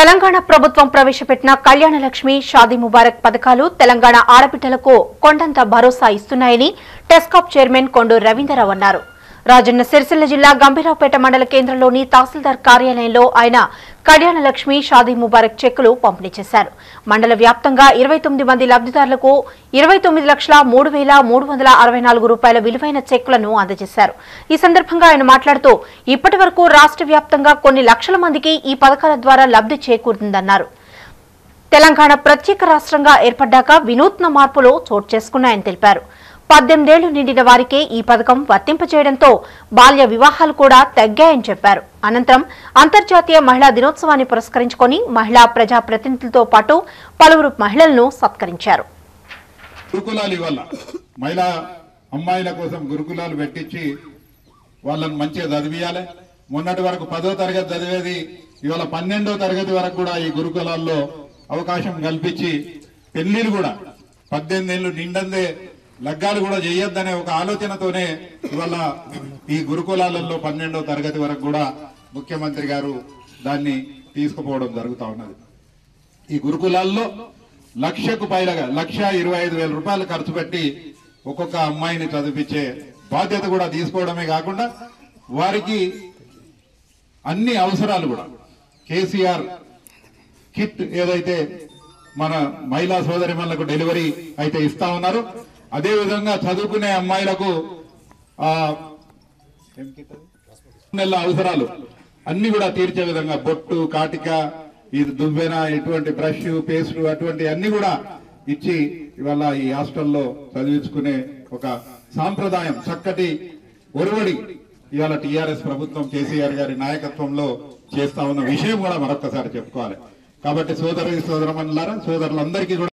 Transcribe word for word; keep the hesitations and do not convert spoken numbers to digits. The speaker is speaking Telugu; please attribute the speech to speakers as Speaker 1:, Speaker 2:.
Speaker 1: తెలంగాణ ప్రభుత్వం ప్రవేశపెట్టిన కళ్యాణ లక్ష్మి షాదీ ముబారక్ పథకాలు తెలంగాణ ఆడబిడ్డలకు కొండంత భరోసా ఇస్తున్నాయని టెస్కాప్ చైర్మన్ కొండూరు రవీంద్రరావు అన్నారు. రాజన్న సిరిసిల్ల జిల్లా గంభీరావుపేట మండల కేంద్రంలోని తహసీల్దార్ కార్యాలయంలో ఆయన కళ్యాణ లక్ష్మి షాదీ ముబారక్ చెక్కులు పంపిణీ చేశారు. మండల వ్యాప్తంగా ఇరవై తొమ్మిది మంది లబ్ధిదారులకు ఇరవై తొమ్మిది లక్షల మూడు వేల మూడు వందల అరవై నాలుగు రూపాయల విలువైన చెక్కులను అందజేశారు. ఈ సందర్భంగా ఆయన మాట్లాడుతూ ఇప్పటి వరకు రాష్ట్ర వ్యాప్తంగా కొన్ని లక్షల మందికి ఈ పథకాల ద్వారా లబ్ధి చేకూరుతుందన్నారు. తెలంగాణ ప్రత్యేక రాష్ట్రంగా ఏర్పడ్డాక వినూత్న మార్పులు చోటు చేసుకున్నాయని తెలిపారు. పద్దెనిమిదేళ్లు నిండిన వారికే ఈ పథకం వర్తింపచేయడంతో బాల్య వివాహాలు కూడా తగ్గాయని చెప్పారు. అనంతరం అంతర్జాతీయ మహిళా దినోత్సవాన్ని పురస్కరించుకుని మహిళా ప్రజా ప్రతినిధులతో పాటు పలువురు మహిళలను సత్కరించారు.
Speaker 2: గురుకులాలు ఇవాళ మహిళా అమ్మాయిల కోసం గురుకులాలు పెట్టించి వాళ్ళని మంచిగా చదివియాలి. మొన్నటి వరకు పదో తరగతి చదివేది ఇవాళ పన్నెండో తరగతి వరకు కూడా ఈ గురుకులాల్లో అవకాశం కల్పించి పెళ్లిలు కూడా పద్దెనిమిది ఏళ్ళు నిండందే లగ్గాలు కూడా చేయొద్దనే ఒక ఆలోచనతోనే ఇవాళ ఈ గురుకులాలలో పన్నెండో తరగతి వరకు కూడా ముఖ్యమంత్రి గారు దాన్ని తీసుకుపోవడం జరుగుతూ ఉన్నది. ఈ గురుకులాల్లో లక్షకు పైగా లక్ష ఇరవై ఐదు వేల రూపాయలు ఖర్చు పెట్టి ఒక్కొక్క అమ్మాయిని చదివించే బాధ్యత కూడా తీసుకోవడమే కాకుండా వారికి అన్ని అవసరాలు కూడా కేసీఆర్ కిట్ ఏదైతే మన మహిళా సోదరిమణులకు డెలివరీ అయితే ఇస్తా ఉన్నారు, అదే విధంగా చదువుకునే అమ్మాయిలకు ఆ నెల అవసరాలు అన్ని కూడా తీర్చే విధంగా బొట్టు, కాటిక, ఇది దువ్వెన, ఇటువంటి బ్రష్, పేస్ట్ అటువంటి అన్ని కూడా ఇచ్చి ఇవాళ ఈ హాస్టల్లో చదివించుకునే ఒక సాంప్రదాయం చక్కటి ఒరవడి ఇవాళ టీఆర్ఎస్ ప్రభుత్వం కేసీఆర్ గారి నాయకత్వంలో చేస్తా ఉన్న విషయం కూడా మరొకసారి చెప్పుకోవాలి. కాబట్టి సోదరి సోదరమణులారా, సోదరులందరికీ కూడా